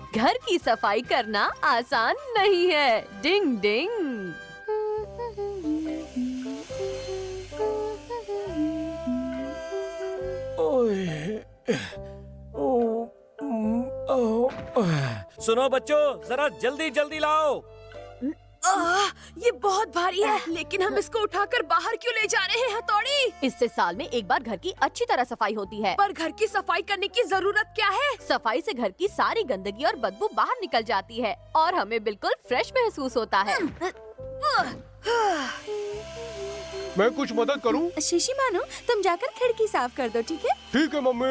घर की सफाई करना आसान नहीं है। डिंग डिंग। सुनो बच्चों, जरा जल्दी जल्दी लाओ। ये बहुत भारी है, लेकिन हम इसको उठाकर बाहर क्यों ले जा रहे हैं हथौड़ी? इससे साल में एक बार घर की अच्छी तरह सफाई होती है। पर घर की सफाई करने की जरूरत क्या है? सफाई से घर की सारी गंदगी और बदबू बाहर निकल जाती है और हमें बिल्कुल फ्रेश महसूस होता है। मैं कुछ मदद करूं? शिशी मानो, तुम जाकर खिड़की साफ कर दो, ठीक है? ठीक है मम्मी।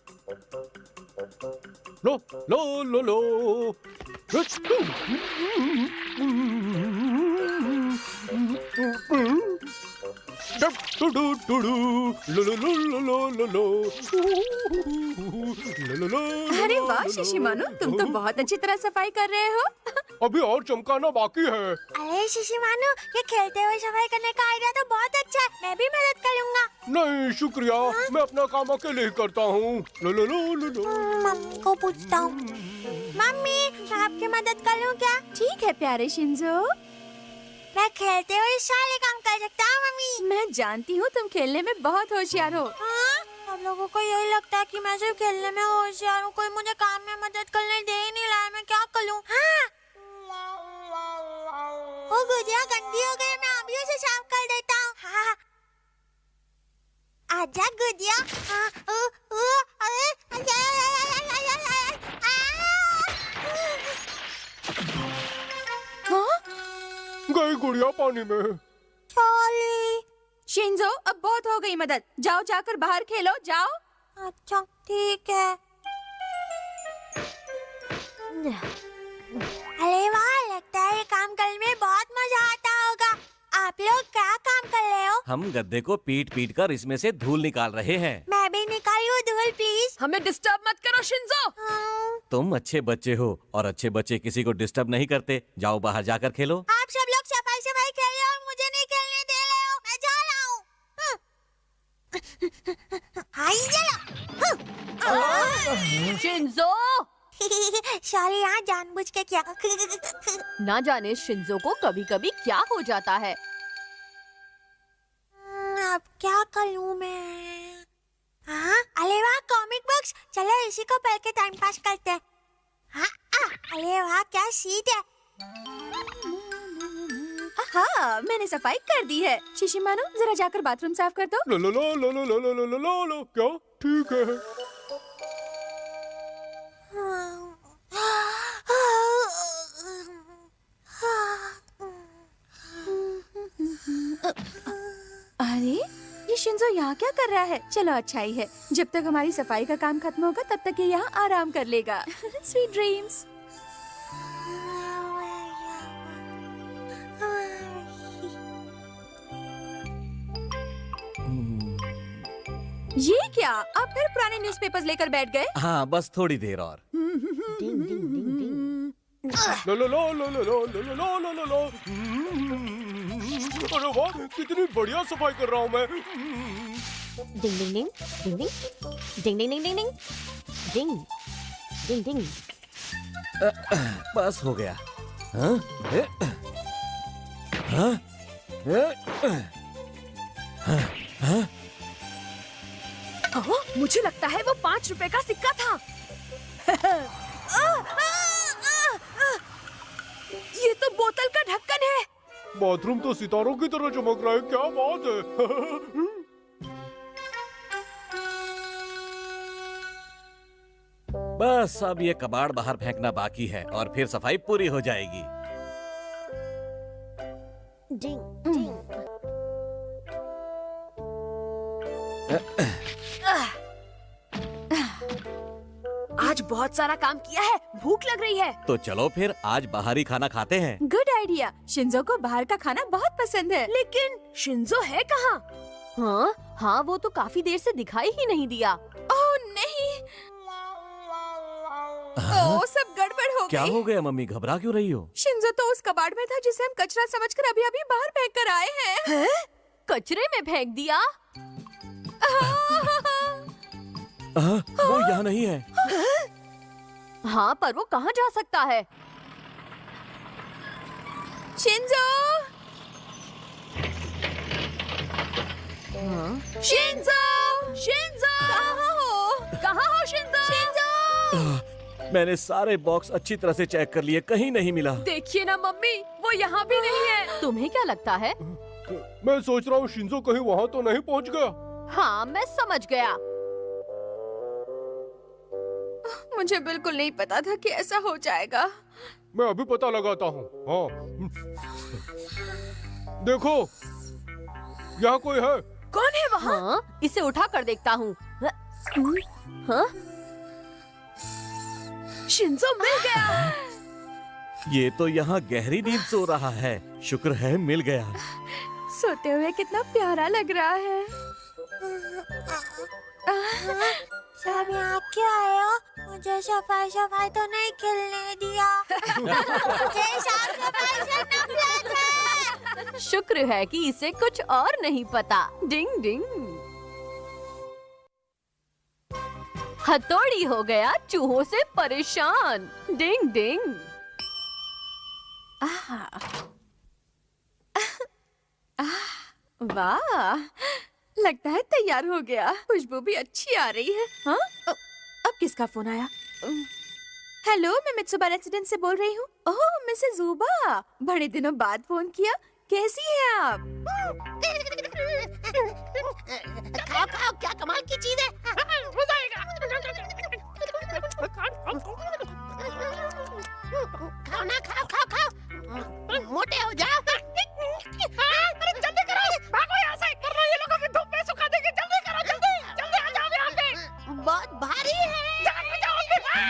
लो लो लो लो। अरे वाह शिशी मानो, तुम तो बहुत अच्छी तरह सफाई कर रहे हो। अभी और चमकाना बाकी है। अरे शिशी मानो, ये खेलते हुए सफाई करने का आइडिया तो बहुत अच्छा है। मैं भी मदद करूँगा। नहीं शुक्रिया, मैं अपना काम अकेले ही करता हूँ। लो लो लो लो लो। मम्मी को पूछता हूँ। मम्मी, मैं आपकी मदद करूँ क्या? ठीक है प्यारे शिंजो, मैं खेलते हुए सारे काम कर सकता हूँ मम्मी। मैं जानती हूँ तुम खेलने में बहुत होशियार हो। हाँ, आप लोगों को यही लगता है कि मैं सिर्फ खेलने में होशियार हूँ। कोई मुझे काम में मदद करने दे ही नहीं रहा है, मैं क्या करूँ? हाँ, वो गुजिया गंदी हो गई, मैं अभी उसे साफ कर देता हूँ। हाँ, आजा गुजिया। हाँ, गई गुड़िया पानी में। चॉली। शिंजो, अब बहुत हो गई मदद, जाओ जाकर बाहर खेलो, जाओ। अच्छा ठीक है। अरे वाह, लगता है ये काम करने में बहुत मजा आता होगा। आप लोग क्या काम कर रहे हो? हम गद्दे को पीट पीट कर इसमें से धूल निकाल रहे हैं। मैं भी निकालूं धूल प्लीज? हमें डिस्टर्ब मत करो शिंजो। तुम अच्छे बच्चे हो और अच्छे बच्चे किसी को डिस्टर्ब नहीं करते। जाओ बाहर जाकर खेलो। आप सब लोग सफाई सफाई खेल रहे हो और मुझे नहीं खेलने दे रहे हो। मैं जा रहा हूँ। शिंजो, सॉरी, यहाँ जानबूझ के किया। ना जाने शिंजो को कभी कभी क्या हो जाता है। अब क्या करूँ मैं? हाँ, अरे वाह, कॉमिक बुक्स। चलो इसी को पढ़ के टाइम पास करते हैं। हाँ, अरे वाह, क्या सीट है। हाँ, मैंने सफाई कर दी है। शिशी मानो, जरा जाकर बाथरूम साफ कर दो। लो लो लो लो लो लो लो लो लो लो। क्या? ठीक है। अरे ये शिंजो यहाँ क्या कर रहा है? चलो अच्छा ही है, जब तक हमारी सफाई का काम खत्म होगा तब तक ये यहाँ आराम कर लेगा। Sweet dreams. ये क्या? आप फिर पुराने न्यूज़पेपर्स लेकर बैठ गए? हाँ, बस थोड़ी देर और। डिंग डिंग डिंग डिंग। लो लो लो लो लो लो लो लो लो लो लो। अरे वाह, कितनी बढ़िया सफाई कर रहा हूँ मैं। डिंग डिंग डिंग डिंग डिंग डिंग डिंग डिंग डिंग डिंग डिंग डिंग। बस हो गया। हाँ? हाँ? हाँ? मुझे लगता है वो 5 रुपए का सिक्का था। ये तो बोतल का ढक्कन है। बाथरूम तो सितारों की तरह चमक रहा है, क्या बात है। बस अब ये कबाड़ बाहर फेंकना बाकी है और फिर सफाई पूरी हो जाएगी। डिंग डिंग। आज बहुत सारा काम किया है, भूख लग रही है। तो चलो फिर आज बाहर ही खाना खाते हैं। Good idea. शिंजो को बाहर का खाना बहुत पसंद है। लेकिन शिंजो है कहाँ? हाँ हाँ, वो तो काफी देर से दिखाई ही नहीं दिया। ओह नहीं, ओह सब गड़बड़ हो गई। क्या हो गया मम्मी, घबरा क्यों रही हो? शिंजो तो उस कबाड़ में था जिसे हम कचरा समझकर अभी अभी बाहर फेंक कर आए हैं। कचरे में फेंक दिया? वो यहाँ नहीं है। हाँ, पर वो कहाँ जा सकता है? शिंजो! शिंजो! शिंजो! कहाँ हो शिंजो? शिंजो! मैंने सारे बॉक्स अच्छी तरह से चेक कर लिए, कहीं नहीं मिला। देखिए ना मम्मी, वो यहाँ भी नहीं है। तुम्हें क्या लगता है? मैं सोच रहा हूँ शिंजो कहीं वहाँ तो नहीं पहुँच गया। हाँ, मैं समझ गया। मुझे बिल्कुल नहीं पता था कि ऐसा हो जाएगा। मैं अभी पता लगाता हूँ। हाँ, देखो, यहाँ कोई है। कौन है वहाँ? हाँ, इसे उठा कर देखता हूँ। हाँ? शिंजो मिल गया। ये तो यहाँ गहरी नींद सो रहा है। शुक्र है मिल गया। सोते हुए कितना प्यारा लग रहा है। सब यहाँ क्यों आए हो? मुझे सफाई तो नहीं खेलने दिया। मुझे साफ सफाई से नफरत है। शुक्र है कि इसे कुछ और नहीं पता। डिंग डिंग। हथौड़ी हो गया चूहों से परेशान। डिंग डिंग। वाह, लगता है तैयार हो गया। खुशबू भी अच्छी आ रही है। हाँ? अब किसका फोन आया? हेलो, मैं मित्सुबा रेसिडेंट से बोल रही हूँ। ओह, मिसेस ज़ुबा, बड़े दिनों बाद फोन किया। कैसी हैं आप? खाओ खाओ, क्या कमाल की चीज है। मजा आएगा। खाओ ना, खाओ खाओ खाओ, मोटे हो जाओ। अरे जल्दी करो, भागो यहाँ से, वरना ये लोग अभी धूप में सुखा देंगे। जल्दी करो, जल्दी जल्दी आ जाओ यहाँ पे। बहुत भारी है। जाओ जाओ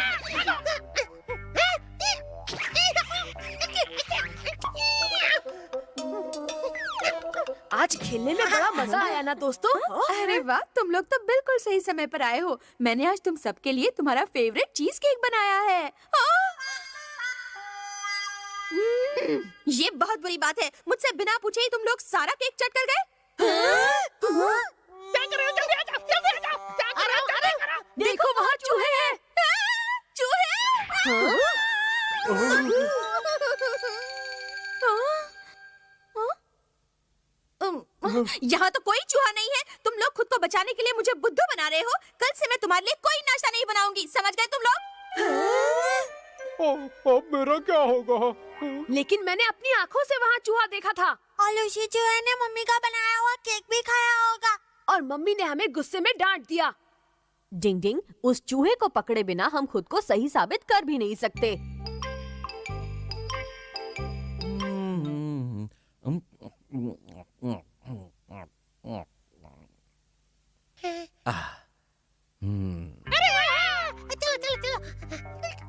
आज खेलने में बड़ा मजा आया ना दोस्तों? अरे वाह, तुम लोग तो बिल्कुल सही समय पर आए हो। मैंने आज तुम सबके लिए तुम्हारा फेवरेट चीज केक बनाया है। ये बहुत बुरी बात है। मुझसे बिना पूछे ही तुम लोग सारा केक चट कर गए। क्या कर रहे हो? जल्दी आ जाओ, जल्दी आ जाओ। क्या कर रहे हो? जल्दी करो। देखो वहाँ चूहे हैं। चूहे? यहाँ तो कोई चूहा नहीं है। तुम लोग खुद को बचाने के लिए मुझे बुद्धू बना रहे हो। कल से मैं तुम्हारे लिए कोई नाश्ता नहीं बनाऊंगी, समझ गए तुम लोग? अब मेरा क्या होगा? लेकिन मैंने अपनी आँखों से वहाँ चूहा देखा था। और उसी चूहे ने मम्मी का बनाया हुआ केक भी खाया होगा। और मम्मी ने हमें गुस्से में डांट दिया। डिंग डिंग, उस चूहे को पकड़े बिना हम खुद को सही साबित कर भी नहीं सकते। अरे वाह! चलो चलो चलो।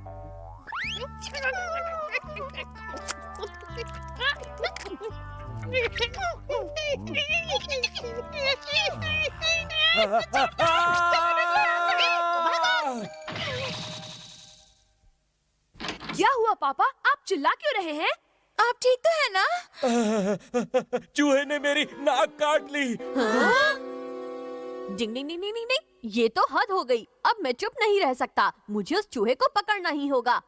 क्या हुआ पापा? आप चिल्ला क्यों रहे हैं? आप ठीक तो है ना? चूहे ने मेरी नाक काट ली। डिंग डिंग डिंग डिंग डिंग, ये तो हद हो गई। अब मैं चुप नहीं रह सकता। मुझे उस चूहे को पकड़ना ही होगा।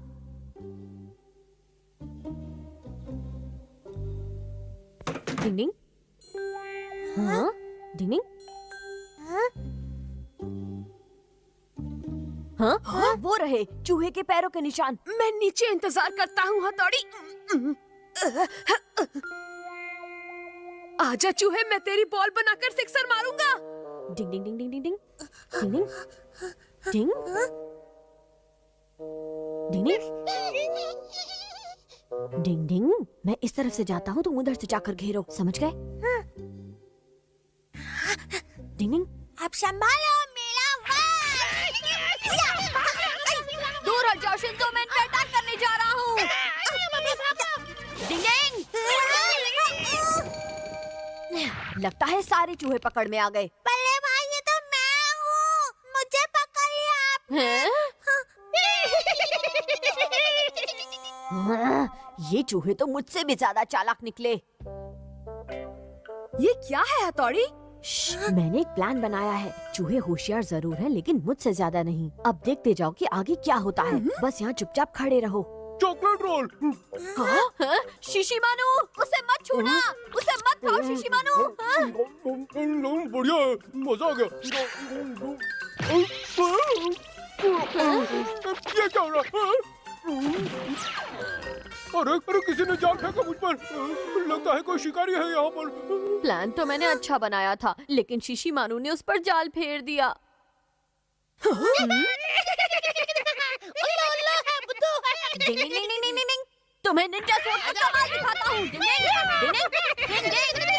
डिंग डिंग, हाँ? डिंग डिंग, हाँ? वो रहे चूहे के पैरों के निशान। मैं नीचे इंतजार करता हूँ हथौड़ी। आजा चूहे, मैं तेरी बॉल बनाकर सिक्सर मारूंगा। डिंग डिंग डिंग डिंग डिंग डिंग डिंग डिंग डिंग डिंग डिंग। मैं इस तरफ से जाता हूँ, तुम उधर से जाकर घेरो, समझ गए? डिंग डिंग। अब संभालो मेरा दूर हट जाओ शिंजो, मैं इन पे अटैक करने जा रहा हूँ। डिंग डिंग। लगता है सारे चूहे पकड़ में आ गए। बल्ले भाई, ये तो मैं हूँ, मुझे पकड़िए आप। ये चूहे तो मुझसे भी ज्यादा चालाक निकले। ये क्या है हथौड़ी? मैंने एक प्लान बनाया है। चूहे होशियार जरूर हैं, लेकिन मुझसे ज्यादा नहीं। अब देखते जाओ कि आगे क्या होता है। बस यहाँ चुपचाप खड़े रहो। Chocolate roll. हाँ? शिशिमानु, उसे मत छूना, उसे मत खाओ शिशिमानु। हाँ? बढ़िया है, मजा आ गया। ये क्या हो रहा है? अरे किसी ने जाल फेंका मुझ पर। लगता है कोई शिकारी है यहाँ पर। प्लान तो मैंने अच्छा बनाया था, लेकिन शिशिमानु ने उस पर जाल फेर दिया। डिंग डिंग डिंग डिंग डिंग डिंग। तुम्हें निंजा सोड का कमाल दिखाता हूँ। डिंग डिंग डिंग डिंग डिंग डिंग।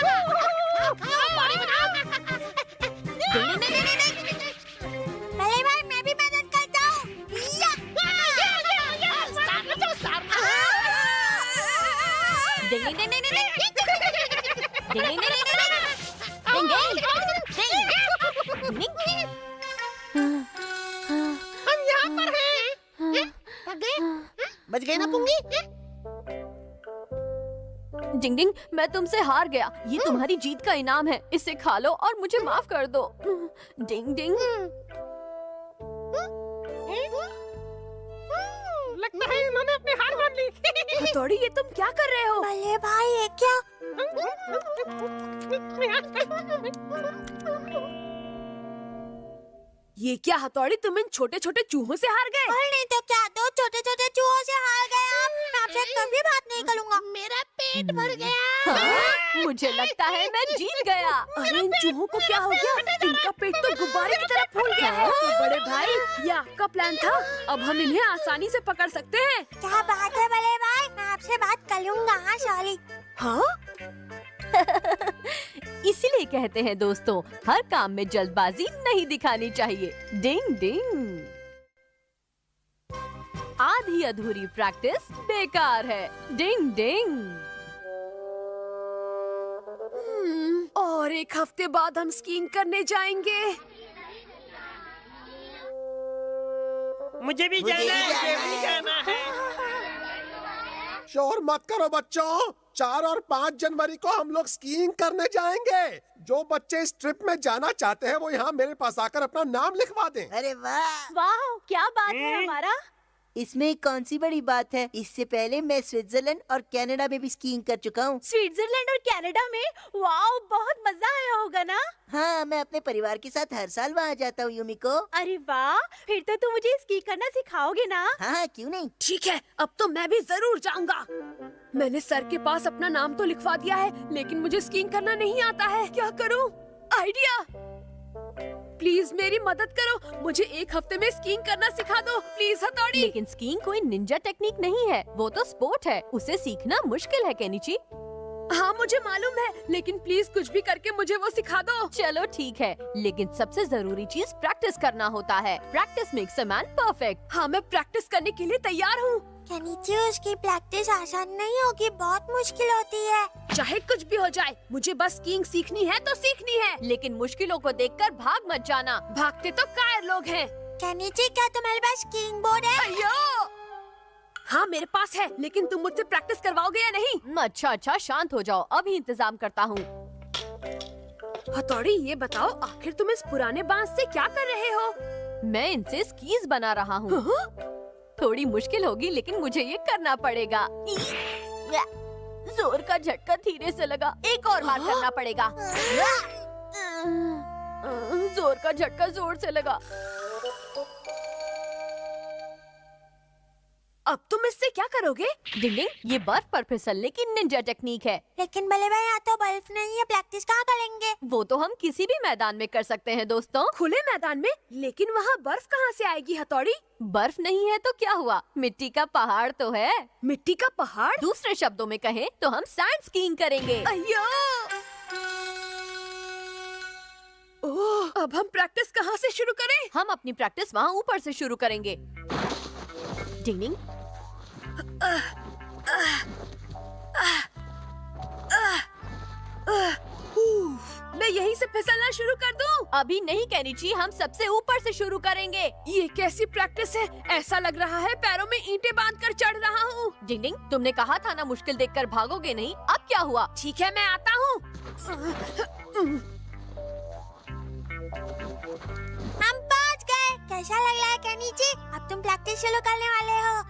भले भाई मैं भी मदद करता हूँ। डिंग डिंग डिंग डिंग डिंग। डिंग डिंग डिंग डिंग डिंग डिंग। हम यहाँ पर हैं। बच गए ना पुंगी? डिंग डिंग, मैं तुमसे हार गया। ये तुम्हारी जीत का इनाम है। इसे खा लो और मुझे माफ कर दो। डिंग डिंग। लगता है इन्होंने अपनी हार मान ली। हथौड़ी, ये तुम क्या कर रहे हो? भले भाई ये क्या? ये क्या हथौड़ी, तुम इन छोटे छोटे चूहों से हार गए? और नहीं तो क्या, दो छोटे छोटे चूहों से हार गए आप। मैं आपसे कभी बात नहीं करूँगा। मेरा पेट भर गया। हाँ? मुझे लगता है मैं जीत गया। अरे इन चूहों को क्या हो गया? इनका पेट तो गुब्बारे की तरह फूल गया है। तो बड़े भाई, ये आपका प्लान था। अब हम इन्हें आसानी से पकड़ सकते हैं। क्या बात है बड़े भाई, मैं आपसे बात कर लूँगा। हाँ सॉरी। हाँ? इसीलिए कहते हैं दोस्तों, हर काम में जल्दबाजी नहीं दिखानी चाहिए। डिंग डिंग। आधी अधूरी प्रैक्टिस बेकार है। डिंग डिंग। और एक हफ्ते बाद हम स्कीइंग करने जाएंगे। मुझे भी जाना है। शोर मत करो बच्चों। 4 और 5 जनवरी को हम लोग स्कीइंग करने जाएंगे। जो बच्चे इस ट्रिप में जाना चाहते हैं वो यहाँ मेरे पास आकर अपना नाम लिखवा दें। अरे वाह, वाह, क्या बात है हमारा। इसमें कौन सी बड़ी बात है। इससे पहले मैं स्विट्जरलैंड और कनाडा में भी स्कीइंग कर चुका हूँ। स्विट्जरलैंड और कनाडा में? वाह, बहुत मजा आया होगा ना। हाँ, मैं अपने परिवार के साथ हर साल वहाँ जाता हूँ युमिको। अरे वाह, फिर तो तुम मुझे स्की करना सिखाओगे ना? हाँ, क्यों नहीं। ठीक है, अब तो मैं भी जरूर जाऊंगा। मैंने सर के पास अपना नाम तो लिखवा दिया है, लेकिन मुझे स्कीइंग करना नहीं आता है। क्या करूं? आइडिया। प्लीज मेरी मदद करो, मुझे एक हफ्ते में स्कीइंग करना सिखा दो प्लीज हथौड़ी। लेकिन स्कीइंग कोई निंजा टेक्निक नहीं है, वो तो स्पोर्ट है। उसे सीखना मुश्किल है केनिची। हाँ मुझे मालूम है, लेकिन प्लीज कुछ भी करके मुझे वो सिखा दो। चलो ठीक है, लेकिन सबसे जरूरी चीज प्रैक्टिस करना होता है। Practice makes a man perfect. हाँ, मैं प्रैक्टिस करने के लिए तैयार हूँ। केनिची, उसकी प्रैक्टिस आसान नहीं होगी, बहुत मुश्किल होती है। चाहे कुछ भी हो जाए, मुझे बस स्कीइंग सीखनी है तो सीखनी है। लेकिन मुश्किलों को देखकर भाग मत जाना, भागते तो कायर लोग हैं। केनिची, क्या तुम्हारे पास स्कीइंग बोर्ड है? अयो! हाँ मेरे पास है, लेकिन तुम मुझसे प्रैक्टिस करवाओगे या नहीं? अच्छा अच्छा, शांत हो जाओ, अभी इंतजाम करता हूँ। हथौड़ी, ये बताओ, आखिर तुम इस पुराने बांस से क्या कर रहे हो? मैं इनसे स्कीज बना रहा हूँ। थोड़ी मुश्किल होगी, लेकिन मुझे ये करना पड़ेगा। जोर का झटका धीरे से लगा, एक और बार करना पड़ेगा। जोर का झटका जोर से लगा। अब तुम इससे क्या करोगे? डिंग डिंग, ये बर्फ पर फिसलने की निंजा टेक्निक है। लेकिन भले भाई, यहाँ तो बर्फ नहीं है, प्रैक्टिस कहाँ करेंगे? वो तो हम किसी भी मैदान में कर सकते हैं दोस्तों। खुले मैदान में? लेकिन वहाँ बर्फ कहाँ से आएगी हथौड़ी? बर्फ नहीं है तो क्या हुआ, मिट्टी का पहाड़ तो है। मिट्टी का पहाड़? दूसरे शब्दों में कहें तो हम सैंड स्कीइंग करेंगे। अय्यो! ओह, अब हम प्रैक्टिस कहाँ से शुरू करें? हम अपनी प्रैक्टिस वहाँ ऊपर से शुरू करेंगे। डिंग डिंग। मैं यहीं से फिसलना शुरू कर दूं? अभी नहीं केनिची, हम सबसे ऊपर से शुरू करेंगे। ये कैसी प्रैक्टिस है? ऐसा लग रहा है पैरों में ईंटें बांधकर चढ़ रहा हूँ। डिंग डिंग, तुमने कहा था ना मुश्किल देखकर भागोगे नहीं, अब क्या हुआ? ठीक है, मैं आता हूँ। हम पहुंच गए। कैसा लग रहा है केनी जी? अब तुम प्रैक्टिस शुरू करने वाले हो।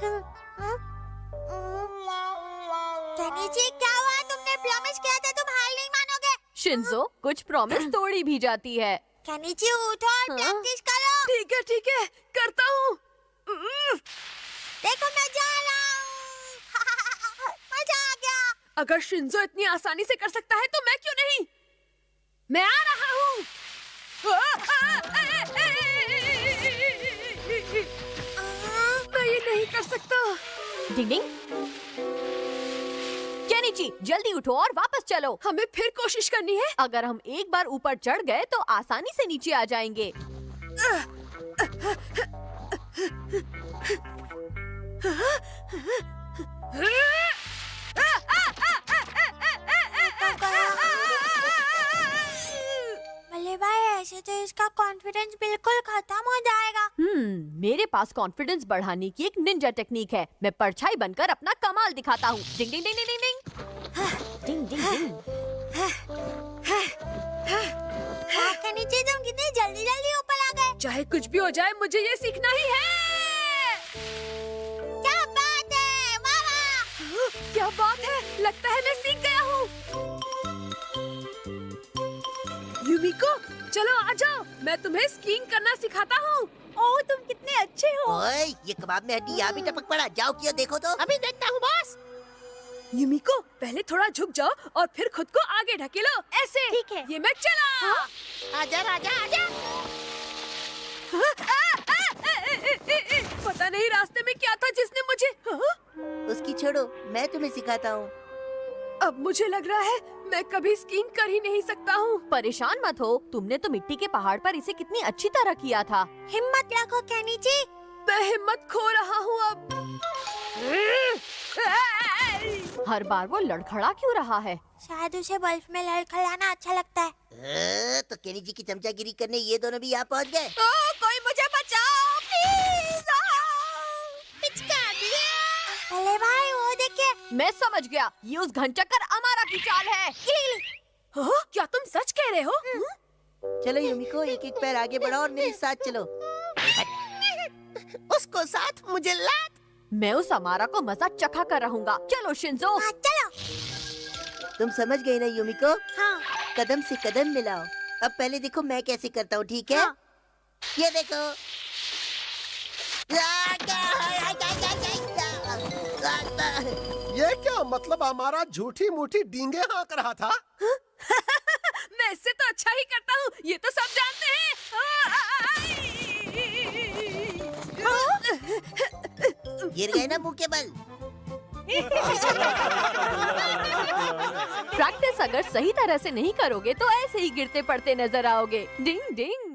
केनी जी क्या हुआ? तुमने प्रॉमिस किया था तुम हार नहीं मानोगे। शिंजो, कुछ प्रॉमिस तोड़ी भी जाती है। केनी जी उठो और प्रैक्टिस करो। ठीक है, करता हूँ। देखो मैं जा रहा हूँ। मजा आ गया। अगर शिंजो इतनी आसानी से कर सकता है तो मैं क्यों नहीं? मैं आ रहा हूँ। मैं ये नहीं कर सकता। डिंग डिंग। केनिची, जल्दी उठो और वापस चलो। हमें फिर कोशिश करनी है। अगर हम एक बार ऊपर चढ़ गए तो आसानी से नीचे आ जाएंगे। भले भाई, ऐसे तो इसका कॉन्फिडेंस बिल्कुल खत्म हो जाएगा। मेरे पास कॉन्फिडेंस बढ़ाने की एक निंजा टेक्निक है। मैं परछाई बनकर अपना कमाल दिखाता हूँ। डिंग डिंग डिंग डिंग डिंग डिंग डिंग डिंग। नीचे तुम कितनी जल्दी जल्दी ऊपर आ गए। चाहे कुछ भी हो जाए, मुझे ये सीखना ही है। क्या बात है मामा? क्या बात है? लगता है मैं सीख गया हूँ। युमिको, चलो आ जाओ, मैं तुम्हें स्कीइंग करना सिखाता हूँ। ओह, तुम कितने अच्छे हो। ओए, ये कबाब में हड्डी यहाँ भी टपक पड़ा। जाओ क्यों, देखो तो। अभी देखता हूँ बॉस। युमिको, पहले थोड़ा झुक जाओ और फिर खुद को आगे ढकेलो, ऐसे। ठीक है। ये मैं चला। आजा राजा आजा। पता नहीं रास्ते में क्या था जिसने मुझे। उसकी छोड़ो, मैं तुम्हें सिखाता हूँ। अब मुझे लग रहा है मैं कभी स्कीइंग कर ही नहीं सकता हूँ। परेशान मत हो, तुमने तो मिट्टी के पहाड़ पर इसे कितनी अच्छी तरह किया था। हिम्मत रखो केनी जी। मैं हिम्मत खो रहा हूँ अब। हर बार वो लड़खड़ा क्यों रहा है? शायद उसे बर्फ में लड़खड़ाना अच्छा लगता है। तो केनी जी की चमचागिरी करने ये दोनों भी यहाँ पहुँच गए। कोई मुझे बचाओ प्लीज। पिचका दिया। अरे भाई वो देखिए। मैं समझ गया, ये उस घनचक्कर अमारा की चाल है। क्या तुम सच कह रहे हो? चलो युमिको, एक एक पैर आगे बढ़ाओ और मेरे साथ चलो। उसको साथ, मुझे लात। मैं उस अमारा को मजा चखा कर रहूंगा। चलो शिंजो। हाँ, चलो। तुम समझ गई ना युमिको? हाँ। कदम से कदम मिलाओ। अब पहले देखो मैं कैसे करता हूँ, ठीक है? हाँ। ये देखो। ये क्या मतलब? हमारा झूठी मूठी डींगे हाँक रहा था। मैं इससे तो अच्छा ही करता हूँ, ये तो सब जानते हैं। गिर गए ना मुंह के बल। प्रैक्टिस अगर सही तरह से नहीं करोगे तो ऐसे ही गिरते पड़ते नजर आओगे। डिंग डिंग।